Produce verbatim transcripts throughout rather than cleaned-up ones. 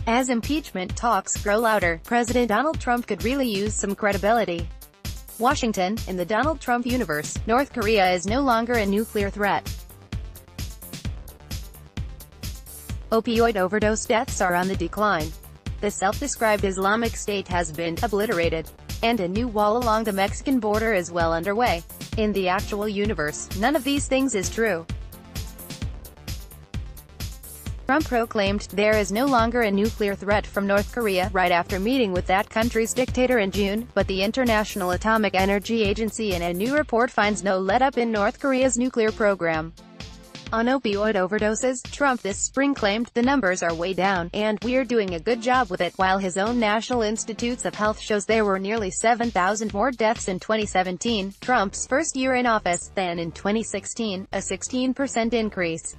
As impeachment talks grow louder, President Donald Trump could really use some credibility. Washington, in the Donald Trump universe, North Korea is no longer a nuclear threat. Opioid overdose deaths are on the decline. The self-described Islamic State has been obliterated. And a new wall along the Mexican border is well underway. In the actual universe, none of these things is true. Trump proclaimed there is no longer a nuclear threat from North Korea right after meeting with that country's dictator in June, but the International Atomic Energy Agency in a new report finds no let-up in North Korea's nuclear program. On opioid overdoses, Trump this spring claimed the numbers are way down, and we're doing a good job with it, while his own National Institutes of Health shows there were nearly seven thousand more deaths in twenty seventeen, Trump's first year in office, than in twenty sixteen, a sixteen percent increase.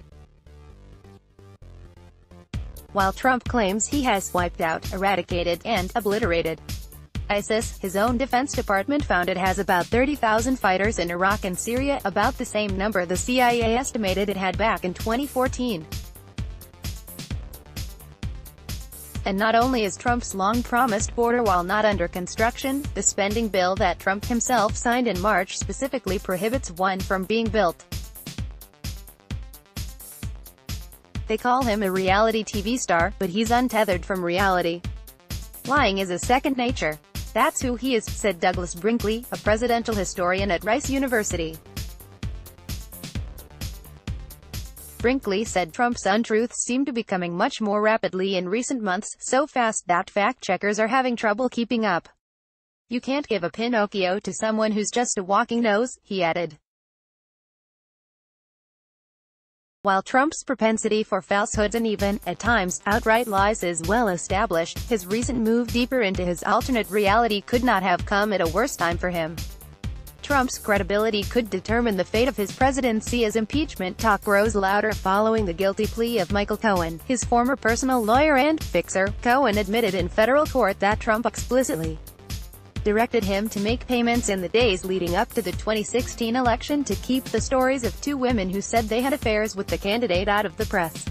While Trump claims he has wiped out, eradicated, and obliterated ISIS, his own Defense Department found it has about thirty thousand fighters in Iraq and Syria, about the same number the C I A estimated it had back in twenty fourteen. And not only is Trump's long-promised border wall not under construction, the spending bill that Trump himself signed in March specifically prohibits one from being built. They call him a reality T V star, but he's untethered from reality. Lying is a second nature. That's who he is, said Douglas Brinkley, a presidential historian at Rice University. Brinkley said Trump's untruths seem to be coming much more rapidly in recent months, so fast that fact-checkers are having trouble keeping up. You can't give a Pinocchio to someone who's just a walking nose, he added. While Trump's propensity for falsehoods and even, at times, outright lies is well established, his recent move deeper into his alternate reality could not have come at a worse time for him. Trump's credibility could determine the fate of his presidency as impeachment talk grows louder following the guilty plea of Michael Cohen, his former personal lawyer and fixer. Cohen admitted in federal court that Trump explicitly directed him to make payments in the days leading up to the twenty sixteen election to keep the stories of two women who said they had affairs with the candidate out of the press.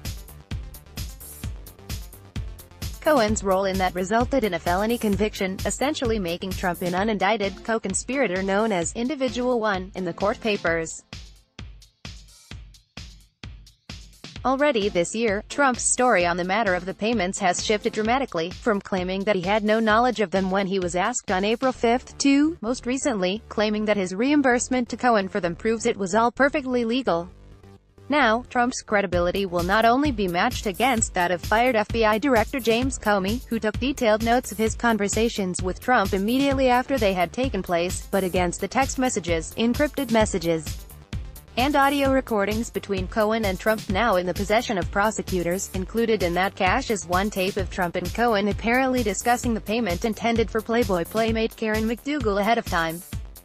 Cohen's role in that resulted in a felony conviction, essentially making Trump an unindicted co-conspirator known as Individual One in the court papers. Already this year, Trump's story on the matter of the payments has shifted dramatically, from claiming that he had no knowledge of them when he was asked on April fifth, to, most recently, claiming that his reimbursement to Cohen for them proves it was all perfectly legal. Now, Trump's credibility will not only be matched against that of fired F B I Director James Comey, who took detailed notes of his conversations with Trump immediately after they had taken place, but against the text messages, encrypted messages, and audio recordings between Cohen and Trump now in the possession of prosecutors. Included in that cache is one tape of Trump and Cohen apparently discussing the payment intended for Playboy playmate Karen McDougal ahead of time.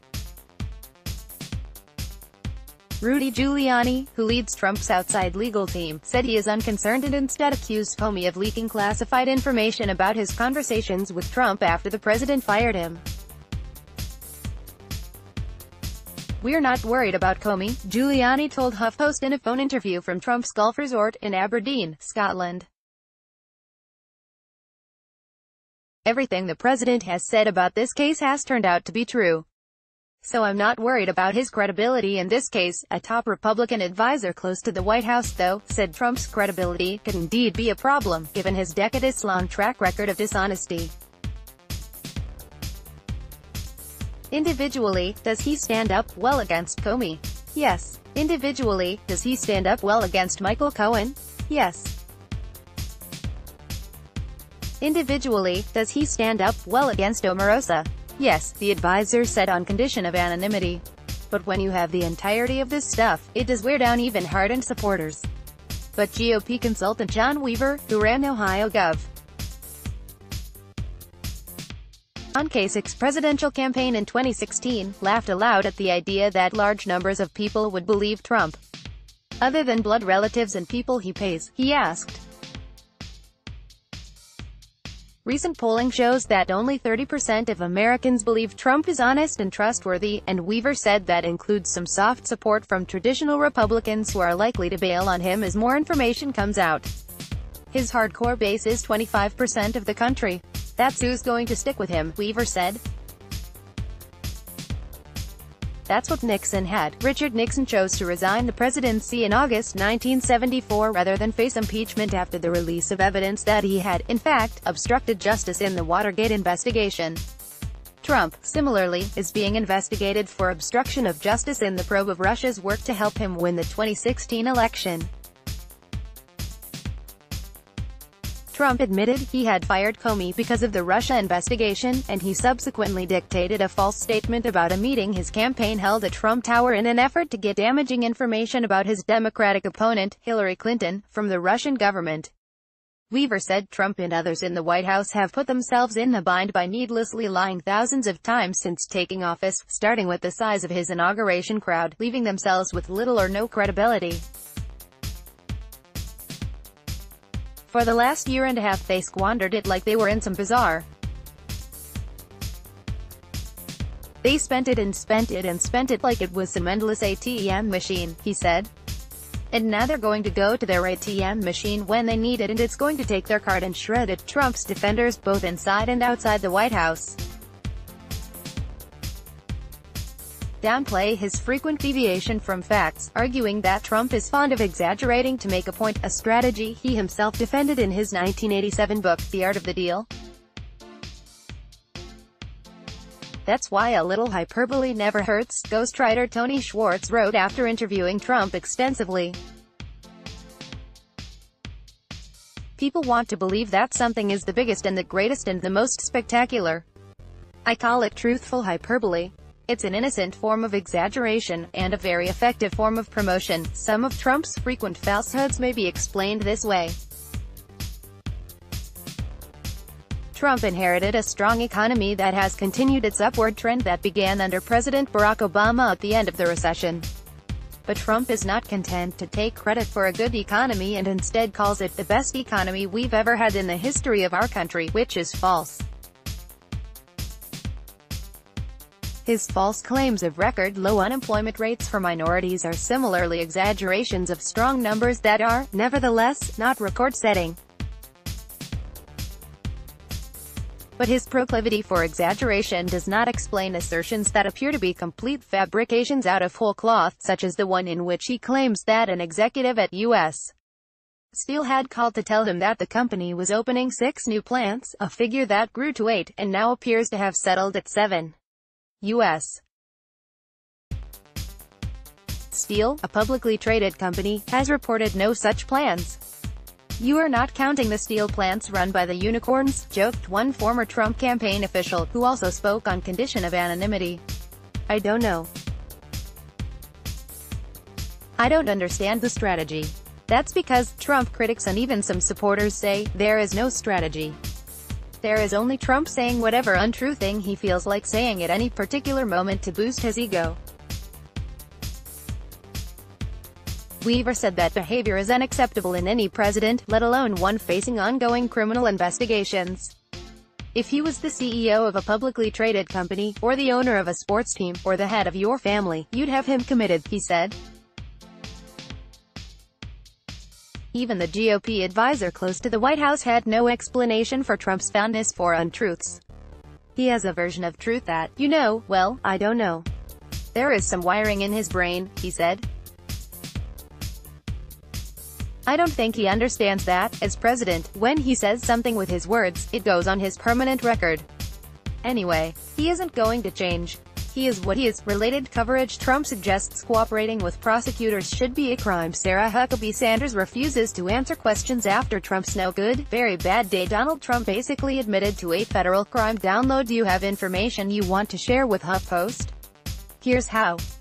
Rudy Giuliani, who leads Trump's outside legal team, said he is unconcerned and instead accused Comey of leaking classified information about his conversations with Trump after the president fired him. "We're not worried about Comey," Giuliani told HuffPost in a phone interview from Trump's golf resort in Aberdeen, Scotland. "Everything the president has said about this case has turned out to be true. So I'm not worried about his credibility in this case." A top Republican advisor close to the White House, though, said Trump's credibility could indeed be a problem, given his decades-long track record of dishonesty. Individually, does he stand up well against Comey? Yes. Individually, does he stand up well against Michael Cohen? Yes. Individually, does he stand up well against Omarosa? Yes, the advisor said on condition of anonymity. But when you have the entirety of this stuff, it does wear down even hardened supporters. But G O P consultant John Weaver, who ran Ohio Gov. on Kasich's presidential campaign in twenty sixteen, laughed aloud at the idea that large numbers of people would believe Trump. Other than blood relatives and people he pays, he asked. Recent polling shows that only thirty percent of Americans believe Trump is honest and trustworthy, and Weaver said that includes some soft support from traditional Republicans who are likely to bail on him as more information comes out. His hardcore base is twenty-five percent of the country. That's who's going to stick with him, Weaver said. That's what Nixon had. Richard Nixon chose to resign the presidency in August nineteen seventy-four rather than face impeachment after the release of evidence that he had, in fact, obstructed justice in the Watergate investigation. Trump, similarly, is being investigated for obstruction of justice in the probe of Russia's work to help him win the twenty sixteen election. Trump admitted he had fired Comey because of the Russia investigation, and he subsequently dictated a false statement about a meeting his campaign held at Trump Tower in an effort to get damaging information about his Democratic opponent, Hillary Clinton, from the Russian government. Weaver said Trump and others in the White House have put themselves in a bind by needlessly lying thousands of times since taking office, starting with the size of his inauguration crowd, leaving themselves with little or no credibility. For the last year and a half they squandered it like they were in some bazaar. They spent it and spent it and spent it like it was some endless A T M machine, he said. And now they're going to go to their A T M machine when they need it, and it's going to take their card and shred it. Trump's defenders, both inside and outside the White House, downplay his frequent deviation from facts, arguing that Trump is fond of exaggerating to make a point, a strategy he himself defended in his nineteen eighty-seven book, The Art of the Deal. That's why a little hyperbole never hurts, ghostwriter Tony Schwartz wrote after interviewing Trump extensively. People want to believe that something is the biggest and the greatest and the most spectacular. I call it truthful hyperbole. It's an innocent form of exaggeration, and a very effective form of promotion. Some of Trump's frequent falsehoods may be explained this way. Trump inherited a strong economy that has continued its upward trend that began under President Barack Obama at the end of the recession. But Trump is not content to take credit for a good economy and instead calls it the best economy we've ever had in the history of our country, which is false. His false claims of record-low unemployment rates for minorities are similarly exaggerations of strong numbers that are, nevertheless, not record-setting. But his proclivity for exaggeration does not explain assertions that appear to be complete fabrications out of whole cloth, such as the one in which he claims that an executive at U S Steel had called to tell him that the company was opening six new plants, a figure that grew to eight, and now appears to have settled at seven. U S Steel, a publicly traded company, has reported no such plans. "You are not counting the steel plants run by the unicorns," joked one former Trump campaign official, who also spoke on condition of anonymity. "I don't know. I don't understand the strategy." That's because, Trump critics and even some supporters say, there is no strategy. There is only Trump saying whatever untrue thing he feels like saying at any particular moment to boost his ego. Weaver said that behavior is unacceptable in any president, let alone one facing ongoing criminal investigations. If he was the C E O of a publicly traded company, or the owner of a sports team, or the head of your family, you'd have him committed, he said. Even the G O P advisor close to the White House had no explanation for Trump's fondness for untruths. He has a version of truth that, you know, well, I don't know. There is some wiring in his brain, he said. I don't think he understands that, as president, when he says something with his words, it goes on his permanent record. Anyway, he isn't going to change. He is what he is. Related coverage: Trump suggests cooperating with prosecutors should be a crime. Sarah Huckabee Sanders refuses to answer questions after Trump's no good, very bad day. Donald Trump basically admitted to a federal crime. Download. Do you have information you want to share with HuffPost? Here's how.